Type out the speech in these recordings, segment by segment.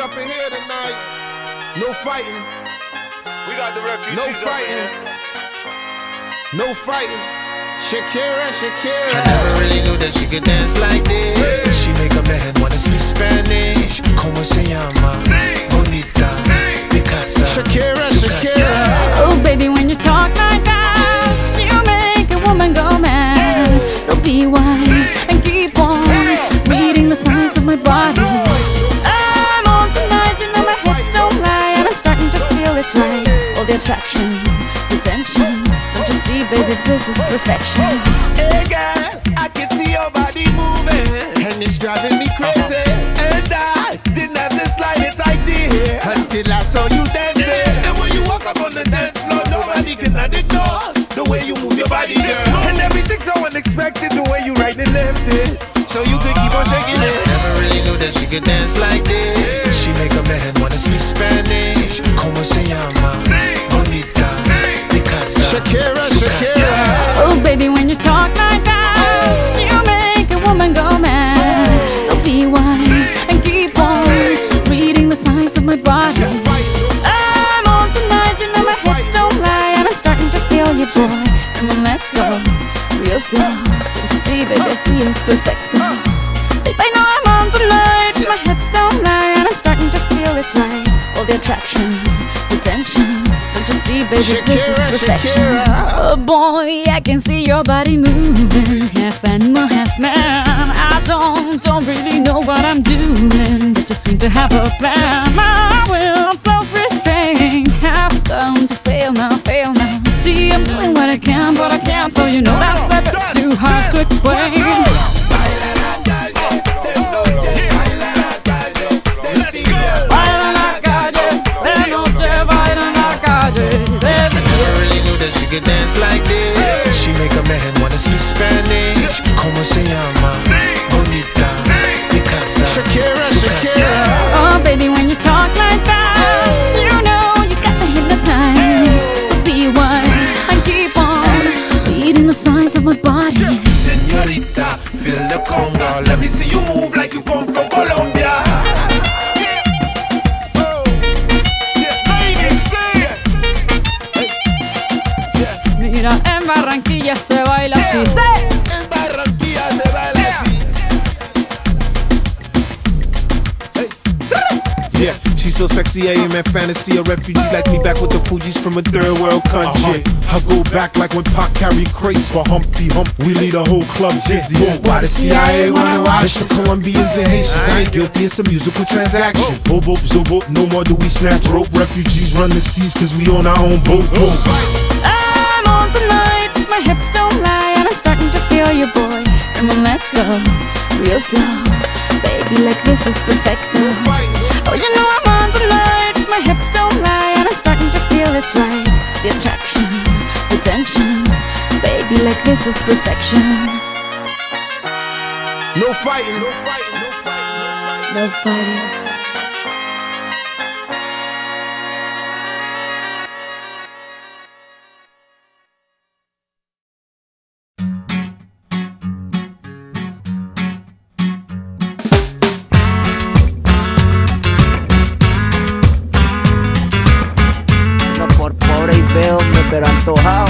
up in here tonight. No fighting. We got the refugees No up in fighting. here. No fighting. Shakira, Shakira. I never really knew that she could dance like this. She make a man wanna speak Spanish. ¿Cómo se llama? Bonita, Picasa, Shakira, Shakira. Oh baby, when you talk like that, you make a woman go mad. So be wise and keep on reading the signs of my body. I'm on tonight, you know my hips don't lie, and I'm starting to feel it's right. All the attraction, the tension. Don't you see, baby, this is perfection. Hey girl, I can see your body moving, And it's driving me crazy. and I didn't have the slightest idea Until I saw you dancing. And when you walk up on the dance floor, nobody can ignore the way you move your body, girl. And everything's so unexpected, the way you right and left it. So you could keep on shaking it. Never really knew that she could dance like this. She make a man wanna speak Spanish. ¿Cómo se llama? Bonita, Picasa, Shakira, Shakira. Oh baby, when you talk like that, you make a woman go mad. So be wise and keep on reading the signs of my body. I'm on tonight, you know my hips don't lie, and I'm starting to feel you, boy. Come on, let's go real slow. Don't you see, baby, I see it's perfect. Babe, I know I'm on tonight, my hips don't lie, and I'm starting to feel it's right. All the attraction, the tension. Don't you see, baby, this is Shakira, perfection. Shakira. Oh boy, I can see your body moving, half animal, half man. I don't really know what I'm doing, but just seem to have a plan. My will, self-restraint, have come to fail now, fail now. See, I'm doing what I can, but I can't, so you know that's a bit too hard to explain. Baila en la calle, de noche baila en la calle. Never really knew that she could dance like this. She make a man wanna speak Spanish. ¿Cómo se llama? Bonita, Picasa, Shakira, Shakira. Oh baby, when you talk like that, you know you got me hypnotized. So be wise and keep on reading the signs of my body. Señorita, feel the conga. Let me see you move like you come from Colombia. Mira, en Barranquilla se baila así. En Barranquilla se baila así. Yeah, she's so sexy, I am at fantasy. A refugee like me back with the Fugees from a third world country. I go back like when Pac carried crates for Humpty Hump. We lead a whole club dizzy. Why the CIA wanna watch us? Colombians and Haitians, I ain't guilty, it's a musical transaction. Boop, boop, zoop, boop, no more do we snatch rope. Refugees run the seas cause we own our own boat. I'm on tonight, my hips don't lie, and I'm starting to feel you, boy. Come on, let's go real slow. Baby, like this is perfecto. Oh, you know I'm on tonight, my hips don't lie, and I'm starting to feel it's right. The attraction, the tension. Baby, like this is perfection. No fighting. No fighting. No fighting. No fighting. No por pobre y feo, pero antojado.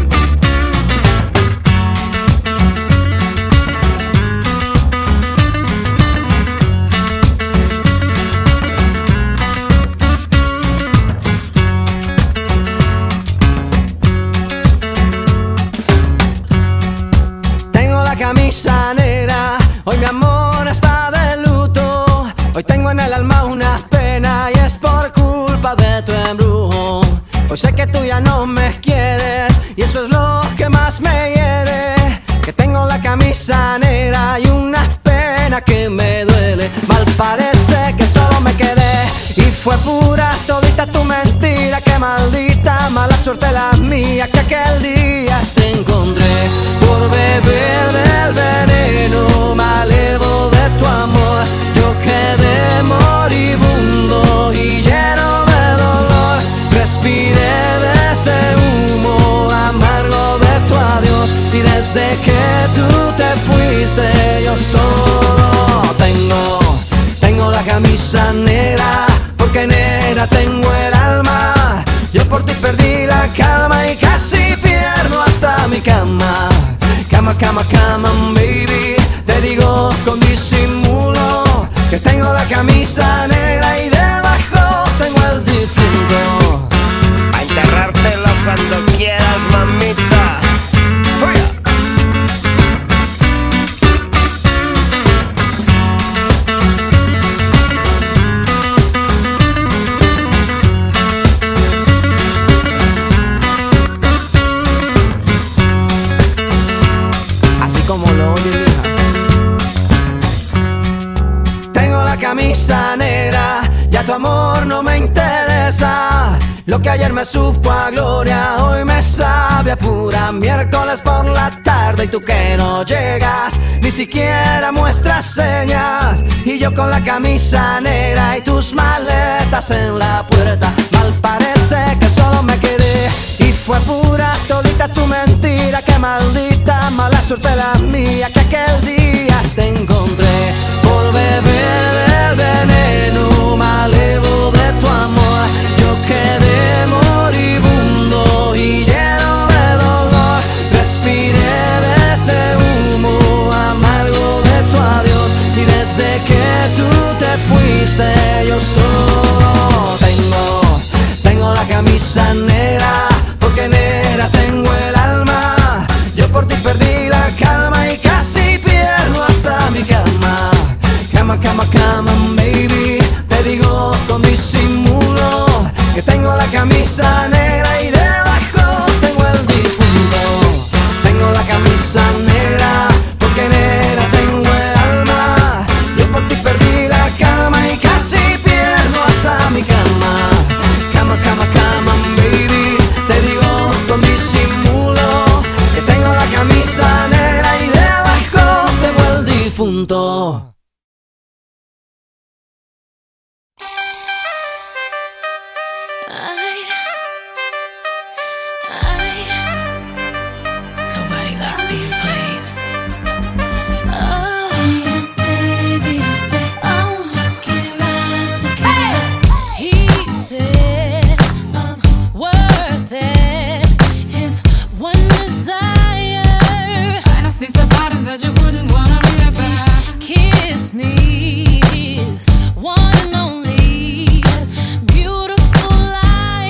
Tengo la camisa negra, hoy mi amor está de luto. Hoy tengo en el alma una pena y es por culpa de tu embrujo. Hoy sé que tú ya no me quieres y eso es lo que más me hiere. Que tengo la camisa negra y una pena que me duele. Mal parece que solo me quedé y fue pura todita tu mentira. Que maldita mala suerte la mía que aquel día te encontré. Por beber del veneno malevo de tu amor, yo quedé moribundo y lleno de dolor. Respiré de ese humo amargo de tu adiós y desde que tú te fuiste yo solo tengo la camisa negra, porque negra tengo el alma. Yo por ti perdí la calma y casi pierdo hasta mi cama. Cama, cama, cama, baby, te digo con disimulo que tengo la camisa negra y debajo tengo el difunto. A enterrártelo cuando quieras, mamita. Así como lo oyes, hija. Tengo la camisa negra, ya tu amor no me interesa. Lo que ayer me supo a gloria, hoy me sabe a pura. Miércoles por la tarde y tú que no llegas, ni siquiera muestras señas. Y yo con la camisa negra y tus maletas en la puerta. Mal parece que solo me quedé y fue pura todita tu mentira. Qué maldita mala suerte la mía que aquel día te encontré. Por beber del veneno malevo de tu amor, yo quedé moribundo y lleno de dolor. Respiré de ese humo amargo de tu adiós, y desde que tú te fuiste yo solo tengo la camisa negra, porque negra tengo el alma. Yo por ti perdí la calma y casi pierdo hasta mi cama. Cama, cama, cama, baby, te digo con disimulo que tengo la camisa negra y debajo tengo el difunto. Tengo la camisa negra, porque negra tengo el alma. Yo por ti perdí la calma y casi pierdo hasta mi cama. Cama, cama, cama, baby, te digo con disimulo que tengo la camisa negra y debajo tengo el difunto. Nobody likes being played. Oh, Beyonce, Beyonce, oh, Shakira, Shakira. He said I'm worth it, his one desire. Fantasies about him that you wouldn't wanna read about. Kiss me, his one and only beautiful liar.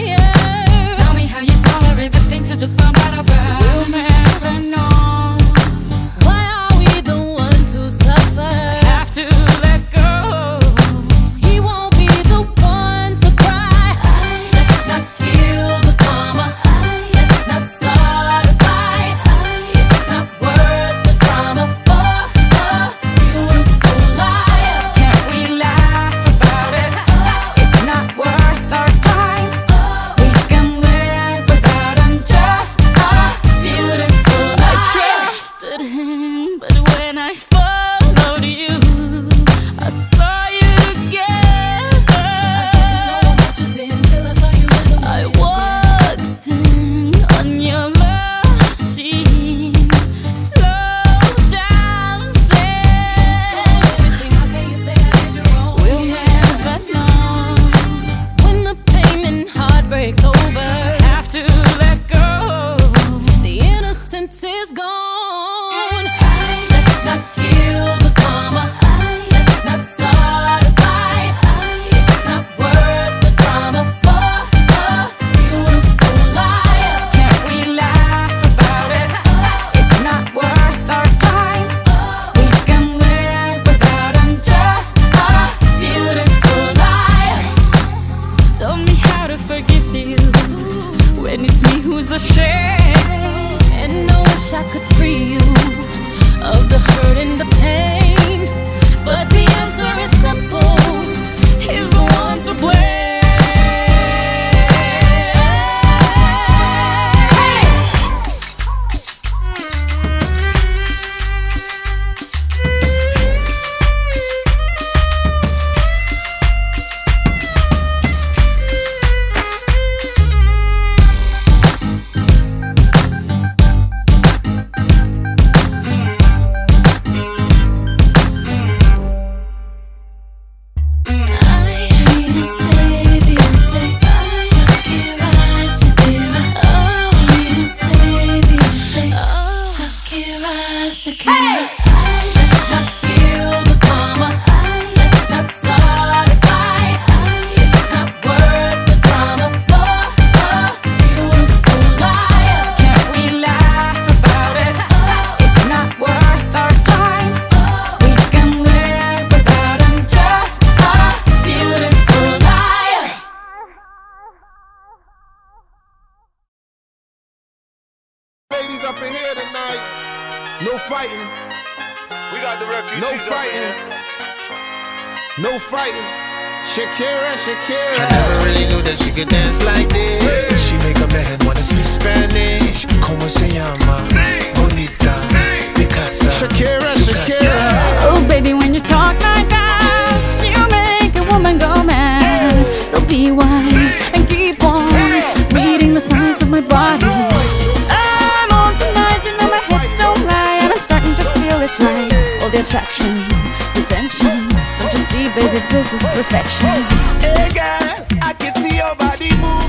No fighting. We got the refugees No up in fighting. here. No fighting. Shakira, I Shakira. never really knew that she could dance like this. She make a man wanna speak Spanish. Como se llama? Bonita, Picasa, Shakira, su Shakira. casa. Oh baby, when you talk like that, you make a woman go mad. So be wise and keep on reading the signs of my body. I'm on tonight, you know my hips don't lie, and I'm starting to feel it's right. All the attraction, the tension. Don't you see, baby, this is perfection. Hey girl, I can see your body move.